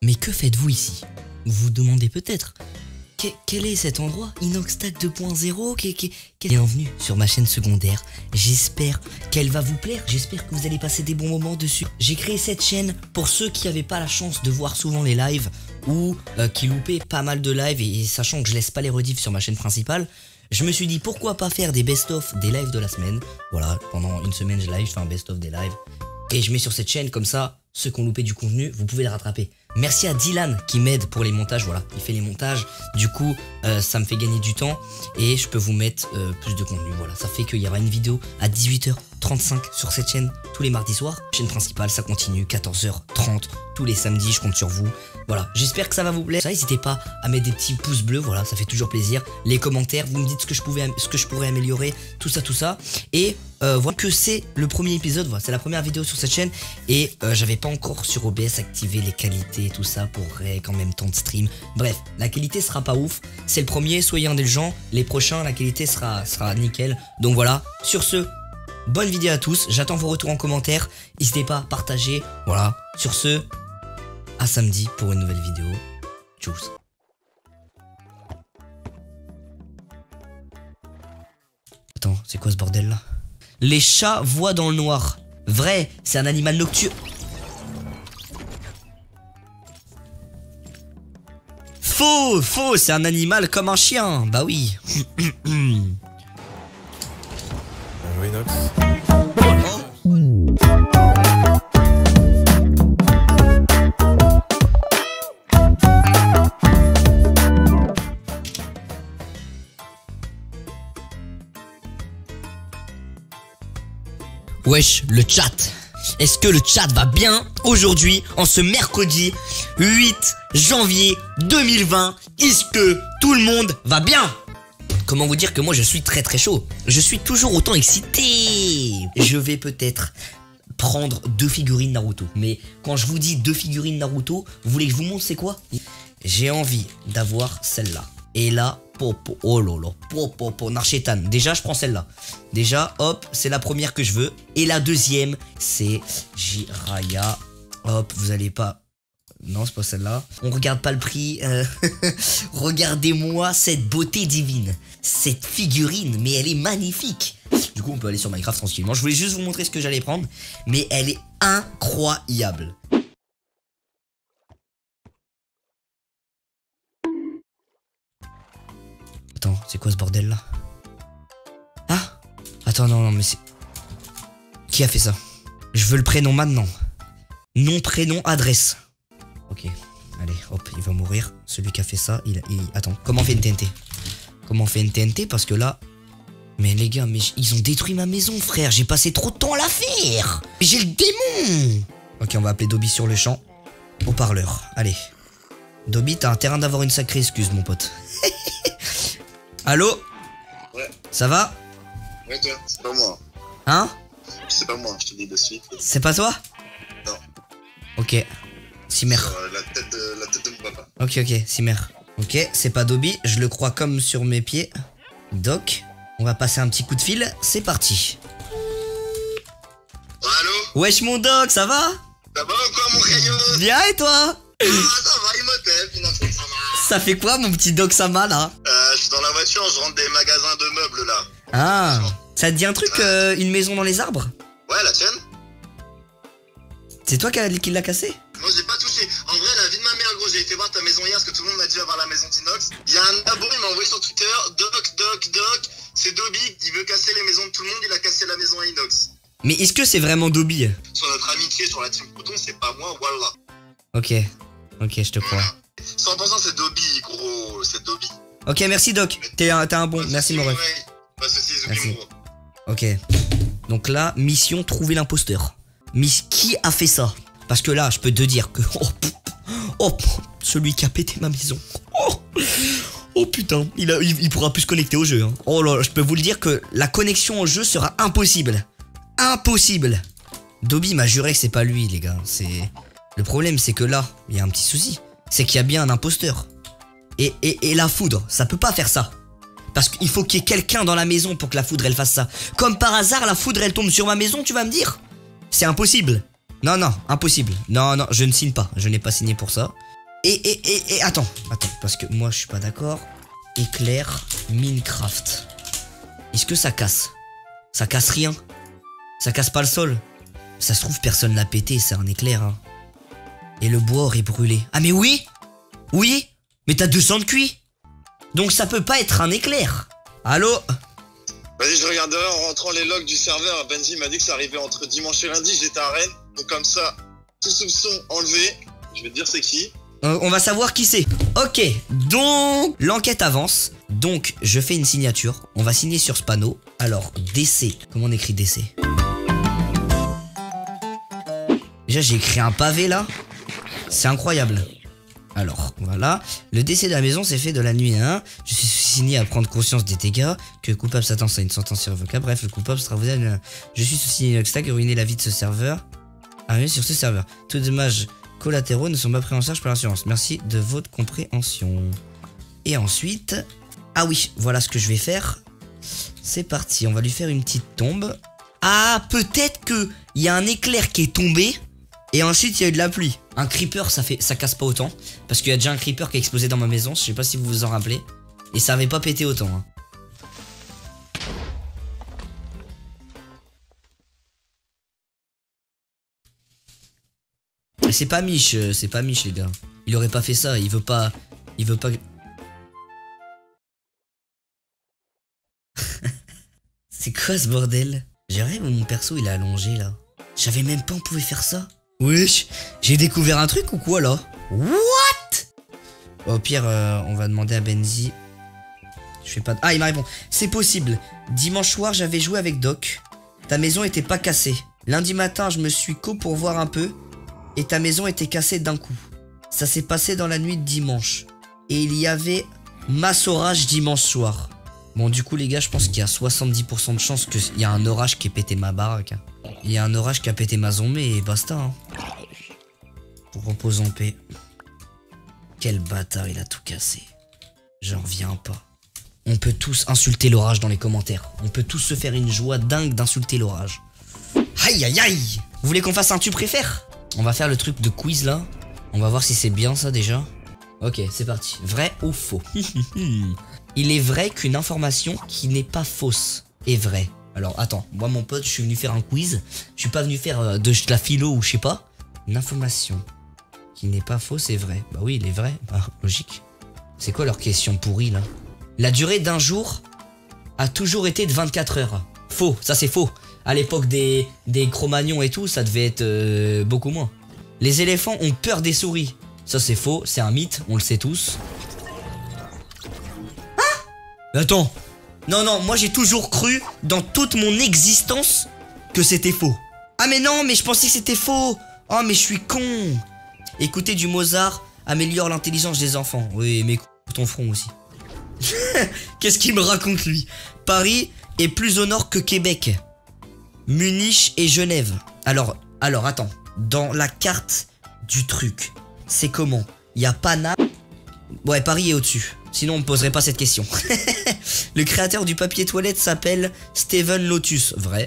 Mais que faites-vous ici? Vous vous demandez peut-être. Quel est cet endroit? Inoxtag 2.0. Bienvenue sur ma chaîne secondaire. J'espère qu'elle va vous plaire. J'espère que vous allez passer des bons moments dessus. J'ai créé cette chaîne pour ceux qui n'avaient pas la chance de voir souvent les lives ou qui loupaient pas mal de lives et sachant que je laisse pas les rediffs sur ma chaîne principale. Je me suis dit pourquoi pas faire des best-of des lives de la semaine. Voilà, pendant une semaine je fais un best-of des lives. Et je mets sur cette chaîne comme ça, ceux qui ont loupé du contenu, vous pouvez le rattraper. Merci à Dylan qui m'aide pour les montages, voilà, il fait les montages. Du coup, ça me fait gagner du temps et je peux vous mettre plus de contenu. Voilà, ça fait qu'il y aura une vidéo à 18h35 sur cette chaîne tous les mardis soirs. Chaîne principale, ça continue, 14h30 tous les samedis, je compte sur vous. Voilà, j'espère que ça va vous plaire. N'hésitez pas à mettre des petits pouces bleus, voilà, ça fait toujours plaisir. Les commentaires, vous me dites ce que je pourrais améliorer, tout ça. Et voilà que c'est le premier épisode, voilà, c'est la première vidéo sur cette chaîne. Et j'avais pas encore sur OBS activé les qualités, tout ça pour rec en même temps de stream. Bref, la qualité sera pas ouf. C'est le premier, soyez indulgents. Les prochains, la qualité sera nickel. Donc voilà, sur ce, bonne vidéo à tous. J'attends vos retours en commentaire. N'hésitez pas à partager. Voilà, sur ce, à samedi pour une nouvelle vidéo. Tchuss. Attends, c'est quoi ce bordel là? Les chats voient dans le noir. Vrai, c'est un animal nocturne. Faux, c'est un animal comme un chien. Bah oui. Oui, Nox. Wesh, le chat. Est-ce que le chat va bien aujourd'hui, en ce mercredi 8 janvier 2020? Est-ce que tout le monde va bien? Comment vous dire que moi je suis très chaud? Je suis toujours autant excité. Je vais peut-être prendre 2 figurines Naruto. Mais quand je vous dis 2 figurines Naruto, vous voulez que je vous montre c'est quoi? J'ai envie d'avoir celle-là. Et là, oh lolo, Narchetan. Déjà, je prends celle-là. Déjà, hop, c'est la première que je veux. Et la deuxième, c'est Jiraiya. Hop, vous allez pas... Non, c'est pas celle-là. On regarde pas le prix. Regardez-moi cette beauté divine. Cette figurine, mais elle est magnifique. Du coup, on peut aller sur Minecraft tranquillement. Je voulais juste vous montrer ce que j'allais prendre. Mais elle est incroyable. Attends, c'est quoi ce bordel là? Ah? Attends, non, mais c'est... Qui a fait ça? Je veux le prénom maintenant. Nom, prénom, adresse. Ok, allez, hop, il va mourir. Celui qui a fait ça, Attends, comment on fait une TNT? Comment on fait une TNT? Parce que là... Mais les gars, mais ils ont détruit ma maison, frère. J'ai passé trop de temps à la faire. J'ai le démon. Ok, on va appeler Dobby sur le champ. Au parleur, allez. Dobby, t'as intérêt d'avoir une sacrée excuse, mon pote. Allô? Ouais. Ça va? Ouais, toi, c'est pas moi. Hein? C'est pas moi, je te dis de suite. C'est pas toi? Non. Ok. Simer. La tête de mon papa. Ok, Simer. Ok, c'est pas Dobby, je le crois comme sur mes pieds. Doc, on va passer un petit coup de fil, c'est parti. Oh, allô? Wesh mon Doc, ça va? Ça va ou quoi, mon crayon? Bien et toi? Ah, ça va, il me tape, il a fait ça va. Ça fait quoi mon petit Doc Sama là? Je suis dans la voiture, je rentre des magasins de meubles là. Ah, ça te dit un truc, une maison dans les arbres? Ouais, la tienne? C'est toi qui l'a cassé? Moi j'ai pas touché. En vrai, la vie de ma mère, gros, j'ai été voir ta maison hier parce que tout le monde m'a dit avoir la maison d'Inox. Il y a un abo, il m'a envoyé sur Twitter, Doc, c'est Dobby, il veut casser les maisons de tout le monde, il a cassé la maison à Inox. Mais est-ce que c'est vraiment Dobby? Sur notre amitié, sur la team Coton, c'est pas moi, voilà. Ok, je te crois. 100% c'est Dobby, gros, c'est Dobby. Ok, merci Doc, t'es un bon, merci mon ref. Pas de soucis, Merci. oublie gros. Ok, donc là, mission trouver l'imposteur. Qui a fait ça? Parce que là, je peux te dire que... celui qui a pété ma maison. Oh putain, il pourra plus se connecter au jeu. Hein. Oh là, je peux vous le dire que la connexion au jeu sera impossible. Impossible. Dobby m'a juré que c'est pas lui, les gars. Le problème, c'est que là, il y a un petit souci. C'est qu'il y a bien un imposteur. Et la foudre, ça peut pas faire ça. Parce qu'il faut qu'il y ait quelqu'un dans la maison pour que la foudre, elle fasse ça. Comme par hasard, la foudre, elle tombe sur ma maison, tu vas me dire? C'est impossible. Non, non, impossible. Non, non, je ne signe pas. Je n'ai pas signé pour ça. Et attends, parce que moi je suis pas d'accord. Éclair Minecraft. Est-ce que ça casse? Ça casse rien. Ça casse pas le sol. Ça se trouve personne l'a pété, c'est un éclair hein. Et le bois aurait brûlé. Ah mais oui. Oui. Mais t'as 200 de cuit. Donc ça peut pas être un éclair. Allô? Vas-y, je regarderai en rentrant les logs du serveur. Benji m'a dit que ça arrivait entre dimanche et lundi. J'étais à Rennes. Donc comme ça, tout soupçon enlevé. Je vais te dire c'est qui. On va savoir qui c'est. Ok, donc l'enquête avance. Donc je fais une signature. On va signer sur ce panneau. Alors, DC. Comment on écrit DC? Déjà j'ai écrit un pavé là. C'est incroyable. Alors, voilà. Le décès de la maison s'est fait de la nuit à 1. Je suis signé à prendre conscience des dégâts. Que le coupable s'attend à une sentence irrévocable. Bref, le coupable sera vous. Je suis souci d'obstacle et ruiner la vie de ce serveur. Arrivé sur ce serveur. Tous les dommages collatéraux ne sont pas pris en charge par l'assurance. Merci de votre compréhension. Et ensuite... Ah oui, voilà ce que je vais faire. C'est parti, on va lui faire une petite tombe. Ah, peut-être que il y a un éclair qui est tombé. Et ensuite, il y a eu de la pluie. Un creeper, ça casse pas autant. Parce qu'il y a déjà un creeper qui a explosé dans ma maison. Je sais pas si vous vous en rappelez. Et ça avait pas pété autant. Hein. C'est pas Mich, les gars. Il aurait pas fait ça. Il veut pas. C'est quoi ce bordel? J'ai rêvé où mon perso il est allongé là. Je savais même pas on pouvait faire ça. Wesh, j'ai découvert un truc ou quoi là? What? Au pire, on va demander à Benzi. Je fais pas. Ah, il m'a répondu. C'est possible. Dimanche soir, j'avais joué avec Doc. Ta maison était pas cassée. Lundi matin, je me suis co pour voir un peu. Et ta maison était cassée d'un coup. Ça s'est passé dans la nuit de dimanche. Et il y avait masse orage dimanche soir. Bon, du coup, les gars, je pense qu'il y a 70% de chances qu'il y a un orage qui ait pété ma baraque. Hein. Il y a un orage qui a pété ma zombie et basta. Hein. Repose en paix. Quel bâtard, il a tout cassé. J'en reviens pas. On peut tous insulter l'orage dans les commentaires. On peut tous se faire une joie dingue d'insulter l'orage. Aïe aïe aïe. Vous voulez qu'on fasse un tu préfères? On va faire le truc de quiz là. On va voir si c'est bien ça déjà. Ok, c'est parti. Vrai ou faux? Il est vrai qu'une information qui n'est pas fausse est vraie. Alors attends, moi mon pote, je suis venu faire un quiz. Je suis pas venu faire de la philo ou je sais pas. Une information qui n'est pas fausse est vraie. Bah oui, il est vrai. Ah, logique. C'est quoi leur question pourrie là? La durée d'un jour a toujours été de 24 heures. Faux, ça c'est faux. À l'époque des Cro-Magnons et tout, ça devait être beaucoup moins. Les éléphants ont peur des souris. Ça c'est faux, c'est un mythe, on le sait tous. Ah! Attends. Non, non, moi j'ai toujours cru, dans toute mon existence, que c'était faux. Ah mais non, mais je pensais que c'était faux. Oh mais je suis con. Écouter du Mozart améliore l'intelligence des enfants. Oui, mais ton front aussi. Qu'est-ce qu'il me raconte lui? Paris est plus au nord que Québec. Munich et Genève. Alors, attends. Dans la carte du truc, c'est comment? Il y a Paname. Ouais, Paris est au-dessus. Sinon, on me poserait pas cette question. Le créateur du papier toilette s'appelle Steven Lotus. Vrai.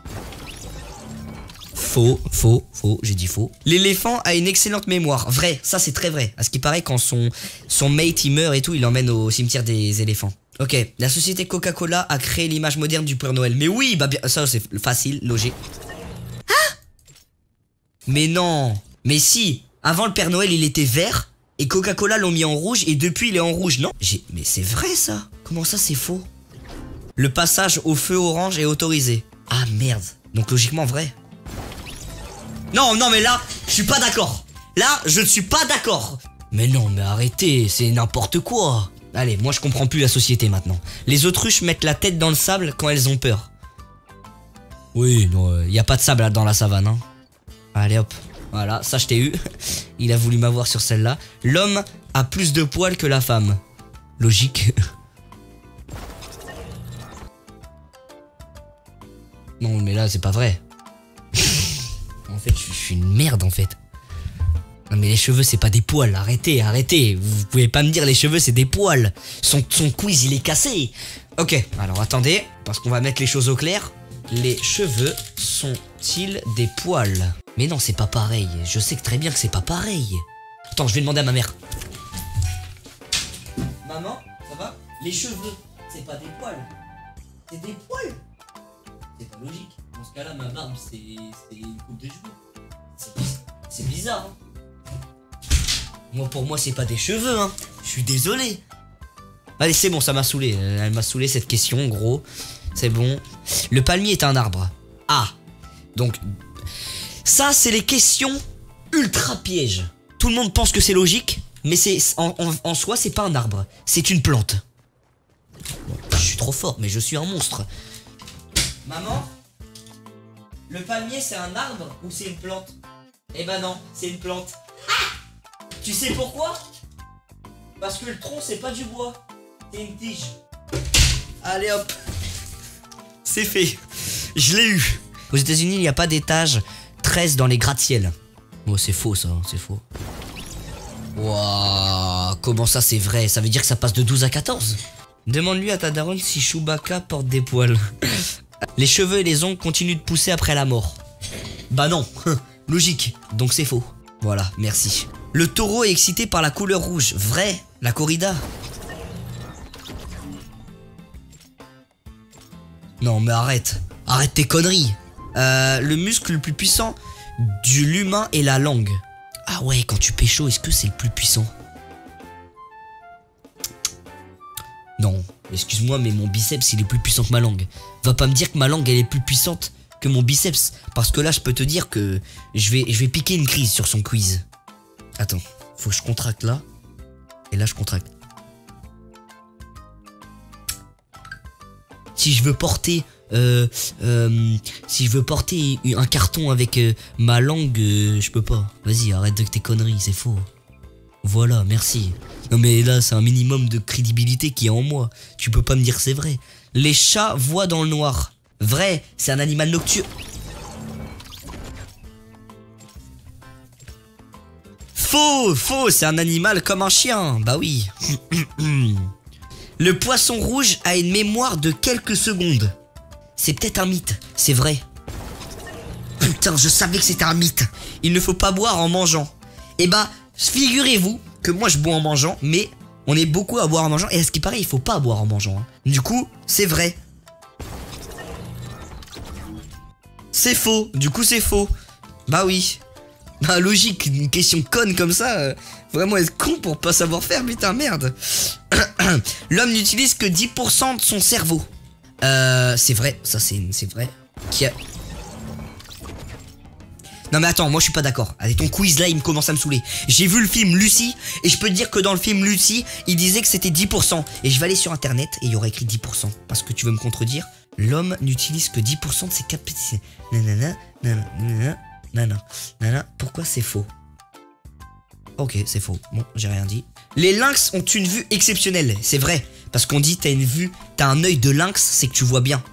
Faux, j'ai dit faux. L'éléphant a une excellente mémoire. Vrai, ça c'est très vrai. À ce qui paraît, quand son mate il meurt et tout, il l'emmène au cimetière des éléphants. Ok, la société Coca-Cola a créé l'image moderne du Père Noël. Mais oui, bah bien, ça c'est facile, logique. Ah! Mais non, mais si. Avant le Père Noël il était vert et Coca-Cola l'ont mis en rouge et depuis il est en rouge, non? Mais c'est vrai ça. Comment ça c'est faux? Le passage au feu orange est autorisé. Ah merde, donc logiquement vrai. Non, non, mais là, je suis pas d'accord. Là, je ne suis pas d'accord. Mais non, mais arrêtez, c'est n'importe quoi. Allez, moi je comprends plus la société maintenant. Les autruches mettent la tête dans le sable quand elles ont peur. Oui, non, y a pas de sable là, dans la savane. Hein. Allez hop, voilà, ça je t'ai eu. Il a voulu m'avoir sur celle-là. L'homme a plus de poils que la femme. Logique. Non, mais là, c'est pas vrai. En fait, je suis une merde en fait. Non mais les cheveux c'est pas des poils, arrêtez. Vous pouvez pas me dire les cheveux c'est des poils. Son quiz il est cassé. Ok, alors attendez, parce qu'on va mettre les choses au clair. Les cheveux sont-ils des poils? Mais non, c'est pas pareil. Je sais que très bien que c'est pas pareil. Attends, je vais demander à ma mère. Maman, ça va? Les cheveux, c'est pas des poils. C'est des poils. C'est pas logique. Dans ce cas-là, ma barbe, c'est une coupe de cheveux. C'est bizarre, hein. Moi, pour moi, c'est pas des cheveux, hein. Je suis désolé. Allez, c'est bon, ça m'a saoulé. Elle m'a saoulé cette question, gros. C'est bon. Le palmier est un arbre. Ah. Donc, ça, c'est les questions ultra pièges. Tout le monde pense que c'est logique, mais c'est en soi, c'est pas un arbre. C'est une plante. Bon, je suis trop fort, mais je suis un monstre. Maman, le palmier, c'est un arbre ou c'est une plante? Eh ben non, c'est une plante. Ah! Tu sais pourquoi? Parce que le tronc, c'est pas du bois. C'est une tige. Allez hop. C'est fait. Je l'ai eu. Aux États-Unis, il n'y a pas d'étage 13 dans les gratte-ciel. Oh, c'est faux ça, c'est faux. Waouh, comment ça c'est vrai? Ça veut dire que ça passe de 12 à 14? Demande-lui à ta daronne si Chewbacca porte des poils. Les cheveux et les ongles continuent de pousser après la mort. Bah non, logique, donc c'est faux. Voilà, merci. Le taureau est excité par la couleur rouge. Vrai, la corrida. Non mais arrête, arrête tes conneries. Le muscle le plus puissant de l'humain est la langue. Ah ouais, quand tu pécho, est-ce que c'est le plus puissant? Non, excuse-moi, mais mon biceps il est plus puissant que ma langue. Va pas me dire que ma langue elle est plus puissante que mon biceps. Parce que là je peux te dire que je vais piquer une crise sur son quiz. Attends, faut que je contracte là. Et là je contracte. Si je veux porter un carton avec ma langue, je peux pas. Vas-y, arrête de tes conneries, c'est faux. Voilà, merci. Non mais là, c'est un minimum de crédibilité qui est en moi. Tu peux pas me dire que c'est vrai. Les chats voient dans le noir. Vrai, c'est un animal nocturne. Faux, faux, c'est un animal comme un chien. Bah oui. Le poisson rouge a une mémoire de quelques secondes. C'est peut-être un mythe, c'est vrai. Putain, je savais que c'était un mythe. Il ne faut pas boire en mangeant. Eh bah, figurez-vous que moi je bois en mangeant, mais on est beaucoup à boire en mangeant. Et à ce qui paraît, il faut pas boire en mangeant. Hein. Du coup, c'est vrai. C'est faux, du coup c'est faux. Bah oui. Bah logique, une question conne comme ça, vraiment être con pour pas savoir faire, putain merde. L'homme n'utilise que 10% de son cerveau. C'est vrai, ça c'est vrai. Non mais attends, moi je suis pas d'accord. Allez, ton quiz là il me commence à me saouler. J'ai vu le film Lucie et je peux te dire que dans le film Lucie, il disait que c'était 10%. Et je vais aller sur internet et il y aura écrit 10%. Parce que tu veux me contredire. L'homme n'utilise que 10% de ses capacités. Nanana, nanana, nanana, nanana, nanana. Pourquoi c'est faux? Ok, c'est faux. Bon, j'ai rien dit. Les lynx ont une vue exceptionnelle. C'est vrai. Parce qu'on dit t'as une vue, t'as un œil de lynx, c'est que tu vois bien.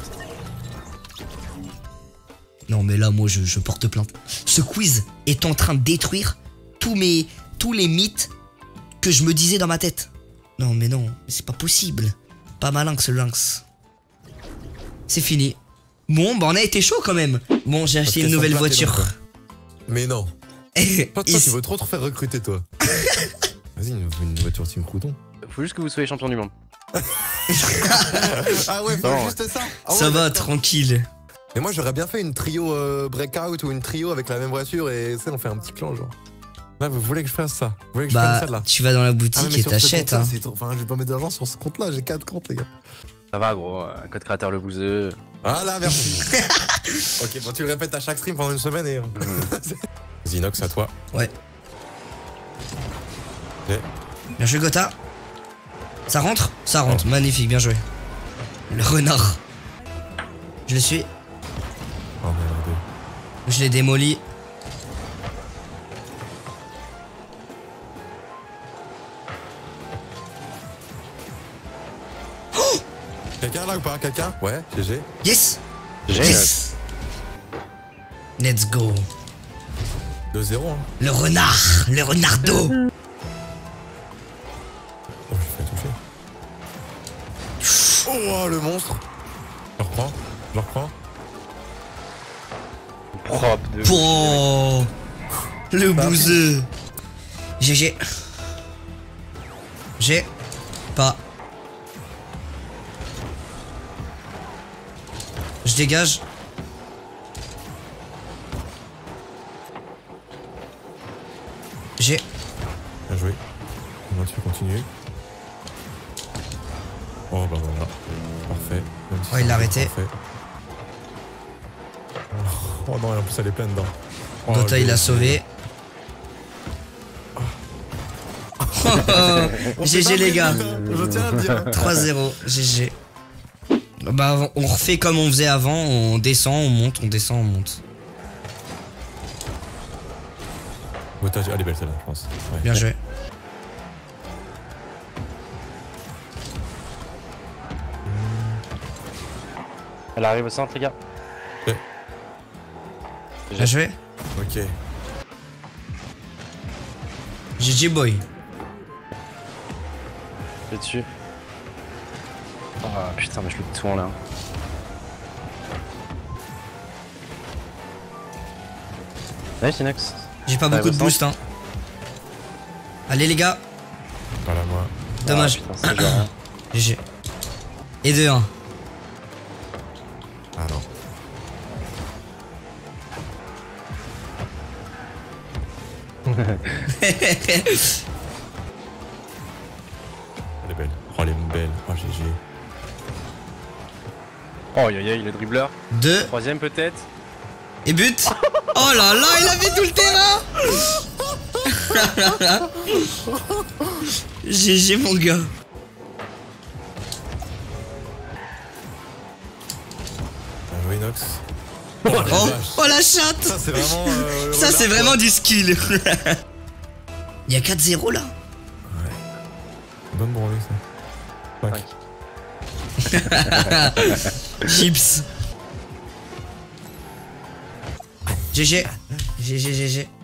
Non mais là moi je porte plainte. Ce quiz est en train de détruire tous les mythes que je me disais dans ma tête. Non mais non, c'est pas possible. Pas malin que ce lynx. C'est fini. Bon bah on a été chaud quand même. Bon j'ai acheté une nouvelle voiture. Mais non. Toi tu veux trop te faire recruter toi. Vas-y une voiture Team Crouton. Faut juste que vous soyez champion du monde. Ah ouais, faut juste ça. Ah ouais, ça va, tranquille. Mais moi j'aurais bien fait une trio breakout ou une trio avec la même voiture et ça on fait un petit clan genre. Là vous voulez que je fasse ça? Vous voulez que je fasse ça là? Tu vas dans la boutique et t'achètes hein. Enfin je vais pas mettre d'argent sur ce compte là, j'ai 4 comptes les gars. Ça va gros, code créateur le bouseux. Voilà merci. Ok bon tu le répètes à chaque stream pendant une semaine et... Vas-y Nox à toi. Ouais. Ok. Bien joué Gotha. Ça rentre? Ça rentre, magnifique, bien joué. Le renard. Je le suis. Oh merde. Je l'ai démoli. Oh quelqu'un là ou pas? Quelqu'un? Ouais, GG. Yes. Yes. Let's go. 2-0 hein. Le renard, le renardo. Oh, je fais toucher. Oh, le monstre. Je reprends. propre de. Oh, le bouseux. GG. J'ai pas. Je dégage. J'ai. Bien joué. Comment tu peux continuer? Oh bah voilà. Parfait. Même si Oh, il c'est l'a arrêté. parfait. Oh non, et en plus elle est pleine dedans. Oh, Dota il le- a sauvé. On s'est GG pas les pris, gars. putain, je tiens à le dire. 3-0, GG. Bah on refait comme on faisait avant, on descend, on monte, on descend, on monte. Botage, elle est belle celle-là, je pense. Ouais. Bien joué. Elle arrive au centre, les gars. Bien joué. Ok. GG boy. Je vais dessus. Ah putain, mais je loupe tout en là. Nice, Inox. J'ai pas Ça beaucoup de va, boost hein. Allez les gars. Voilà moi. Dommage. Ah, putain, c'est genre, GG. Et 2-1. Ah non. Elle est belle. Oh elle est belle. Oh GG. Oh, aïe aïe aïe, le dribbleur. 2 Troisième peut-être. et but. Oh là là, il avait tout le terrain. GG mon gars. Bien joué Inox. Oh, oh la chatte. Ça c'est vraiment. Ça c'est vraiment du skill. Il y a 4-0 là. Bonne branlée ça. Chips. GG. GG, GG.